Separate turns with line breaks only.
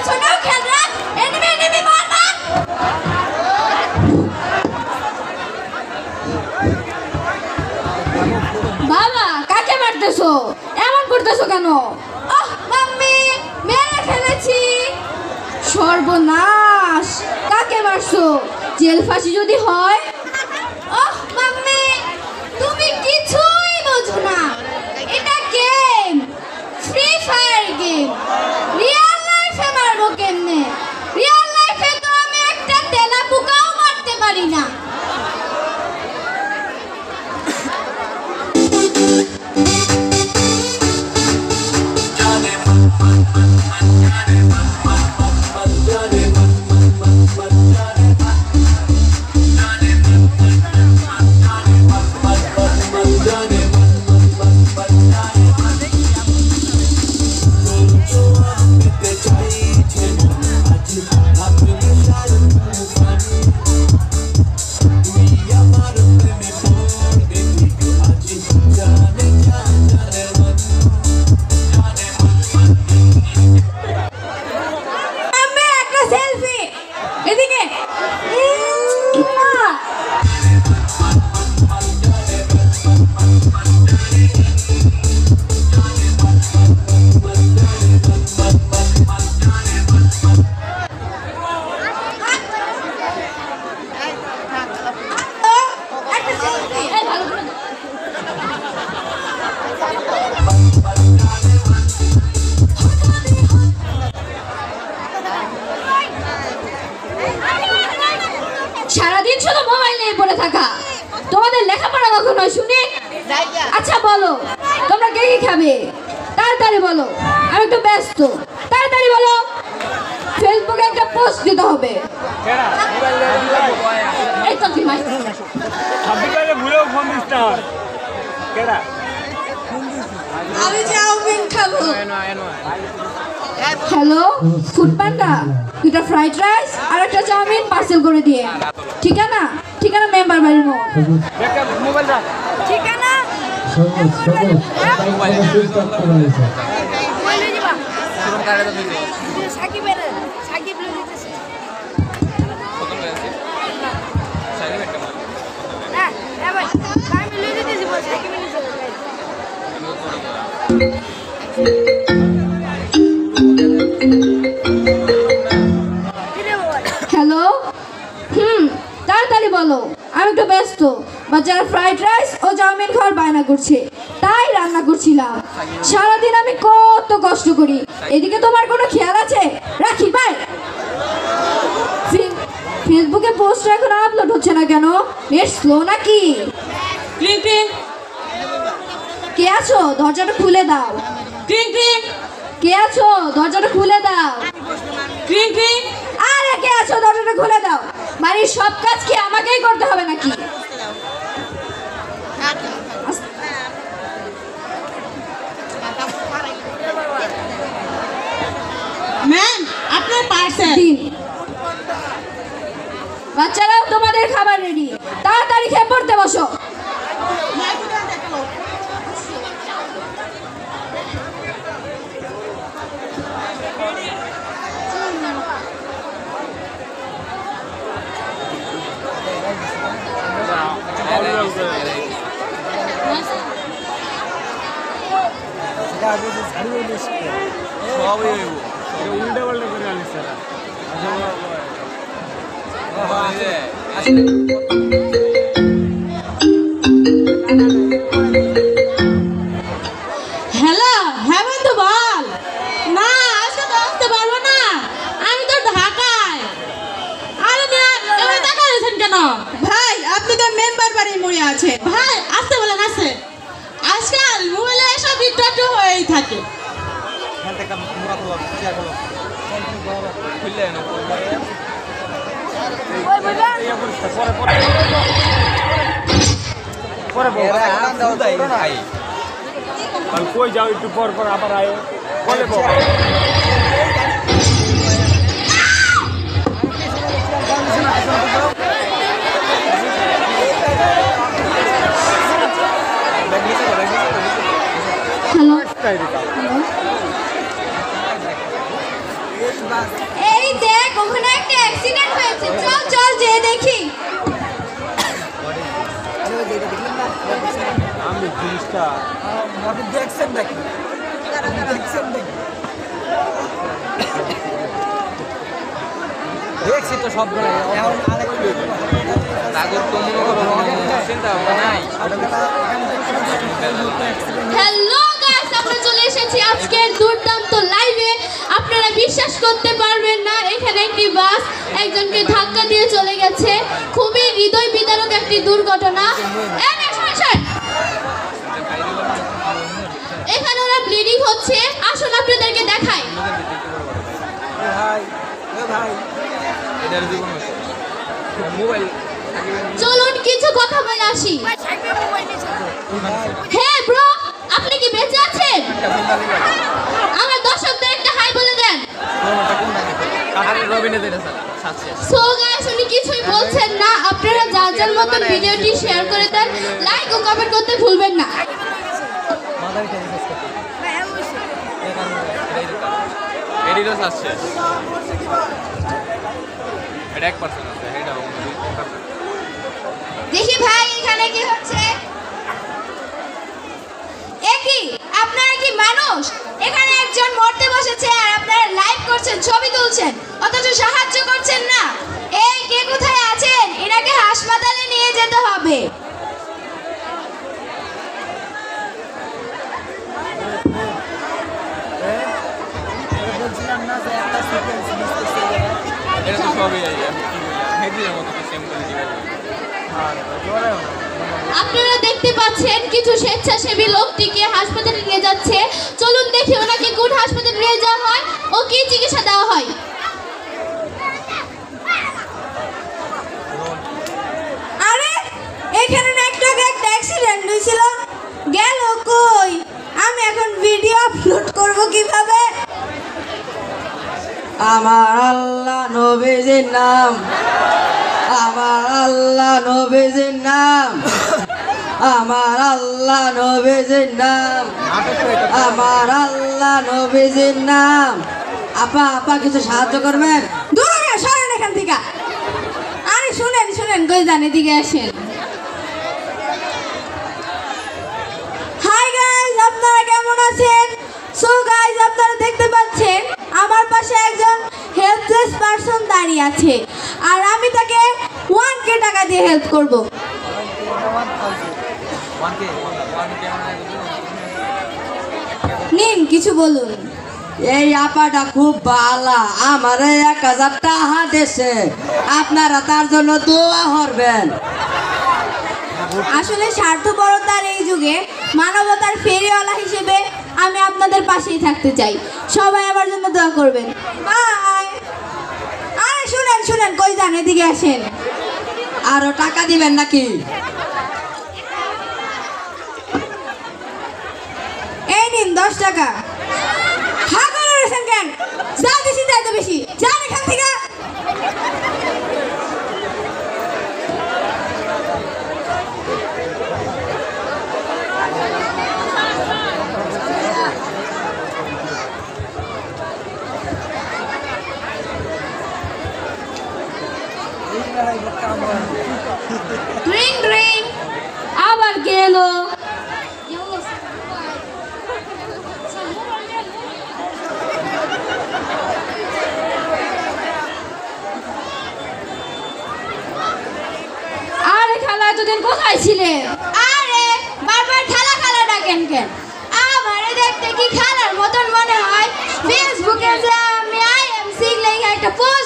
পিছনেও খেয়াল রাখ। এনিমি এনিমি মার মার। বাবা কাকে মারতেছো? এমন করতেছো কেন? আহ মাম্মি মেরে ফেলেছি। সর্বনাশ, কাকে মারছো? জেল ফাঁসি যদি হয়। আহ মাম্মি তুমি কিছুই বোঝো না, এটা game, free fire game. Real লাইফে মারবো কেমনে? রিয়েল লাইফে তো আমি একটা তেলাপোকাও মারতে পারি না। সারাদিন শুধু মোবাইল নিয়ে পড়ে থাকা, তোমাদের লেখাপড়া কখন হয় শুনি? আচ্ছা বলো তোমরা কে কি খাবে? তাড়াতাড়ি বলো, আমি একটু ব্যস্ত। তাড়াতাড়ি বলো, ফেসবুকে একটা পোস্ট দিতে হবে। এই তো কি মাই আমি চাউমিন খাবো। হ্যালো ফুড পান্ডা, দুটো ফ্রাইড রাইস আর একটা চাউমিন পার্সেল করে দিয়ে। ঠিকানা ঠিকানা মেম্বার বাড়ির মোড়। ঠিকানা হ্যালো তাড়াতাড়ি বলো, আমি একটু ব্যস্ত। বাচ্চারা ফ্রাইড রাইস ও চাউমিন খাওয়ার বায়না করছে, তাই রান্না করছিলাম। সারাদিন আমি কত কষ্ট করি, এদিকে তোমার কোনো খেয়াল আছে? রাখি বাই। ফেসবুকে পোস্ট এখন আপলোড হচ্ছে না কেন? নেট স্লো নাকি? কে আছো? দরজাটা খুলে দাও। কে আছো? দরজাটা খুলে দাও। আরে কে আছো? দরজাটা খুলে দাও। বাড়ির সব কাজ কি আমাকেই করতে হবে নাকি?
ম্যাম আপনার পার্সেল
দিন। বাচ্চারাও তোমাদের খাবার রেডি, তাড়াতাড়ি খেয়ে পড়তে বসো।
হ্যালো হেমন্ত বল। না আজকে তো আসতে পারবো না, আমি তো ঢাকায়। আরে এবার টাকা দিয়েছেন কেন? ভাই আপনি তো মেম্বার বাড়ির মোড়ে আছেন। ভাই আসতে বলেন আসে। আজকাল মোবাইলে এসব একটু হয়েই থাকে।
কই যাও একটু পর পর আবার আয় বলে
হ্যালো এই দেখ ওখানে একটা অ্যাক্সিডেন্ট হয়েছে, চল চল যে দেখি।
আমি জিনিসটা
দেখছেন নাকি? দেখছেন নাকি? দেখছি তো সব এখন
হ্যালো গাইস, আমরা চলে এসেছি আজকের দুর্দান্ত লাইভে। আপনারা বিশ্বাস করতে পারবেন না, এখানে একটি বাস একজনকে ধাক্কা দিয়ে চলে গেছে। খুবই হৃদয় বিদারক একটি দুর্ঘটনা। এখানে ওরা ব্লিডিং হচ্ছে, আসুন আপনাদেরকে দেখাই। চলুন কিছু কথা বলে আসি। হ্যাঁ ব্রো, আপনি কি বেঁচে আছেন? আমার দর্শকদের একটা হাই বলে দেন। সো গাইস, উনি কিছুই বলছেন না। আপনারা যার যার মতন ভিডিওটি শেয়ার করে দেন, লাইক ও কমেন্ট করতে ভুলবেন না। দেখি ভাই এখানে কি হচ্ছে। একই আপনারা কি মানুষ? এখানে একজন মরতে বসেছে আর আপনারা লাইভ করছেন, ছবি তুলছেন, অথচ সাহায্য করছেন না। এই কে কোথায় আছেন? এনাকে হাসপাতালে নিয়ে যেতে হবে।
বলছিলাম না যে একটা সিকোয়েন্স মিস করছে।
এটা তো সবই হেডির মতো সেম করে দিবে।
আপনারা দেখতে পাচ্ছেন কিছু স্বেচ্ছাসেবী লোকটিকে হাসপাতালে নিয়ে যাচ্ছে। চলুন দেখি ওনাকে কোন হাসপাতালে নিয়ে যাওয়া হয় ও কি চিকিৎসা দেওয়া হয়। আরে এখানে না একটা অ্যাক্সিডেন্ট হয়েছিল, গেল কই? আমি এখন ভিডিও আপলোড করব কিভাবে?
আমার আল্লাহ নবীজির নাম, আমার আল্লাহ নবীজির নাম, আমার আল্লাহ নবীজির নাম, আমার আল্লাহ নবীজির নাম। আপা আপা কিছু সাহায্য করবেন?
দূর হয়ে সরেন এখান থেকে। আরে শুনেন শুনেন, কই জানে দিকে আসেন। হাই গাইস, আপনারা কেমন আছেন? সো গাইস, আপনারা দেখতে পাচ্ছেন আমার পাশে একজন হেল্পলেস পারসন দাঁড়িয়ে আছে আর আমি তাকে 1K টাকা দিয়ে হেল্প করব। নিন কিছু বলুন।
এই আপাটা খুব ভালো, আমার 1000 টাকা দেশে, আপনারা তার জন্য দোয়া করবেন।
আসলে স্বার্থপরতার এই যুগে মানবতার ফেরিওয়ালা হিসেবে আমি আপনাদের পাশেই থাকতে চাই। সবাই আমার জন্য দোয়া করবেন। বাই। আরে শুনেন শুনেন, কই যান? এদিকে আসেন।
আরো টাকা দিবেন নাকি?
এই নিন 10 টাকা। হা করে রয়েছেন কেন? যা দিছি তাই তো বেশি, যান এখান থেকে। ড্রিং ড্রিং আবার গেল। আরে খালা, এতদিন কোথায় ছিলে? আরে বারবার খালা খালা ডাকেন কেন? আমারে দেখতে কি খালার মতন মনে হয়? ফেসবুকে যে আমি আই এম সিং লেখা একটা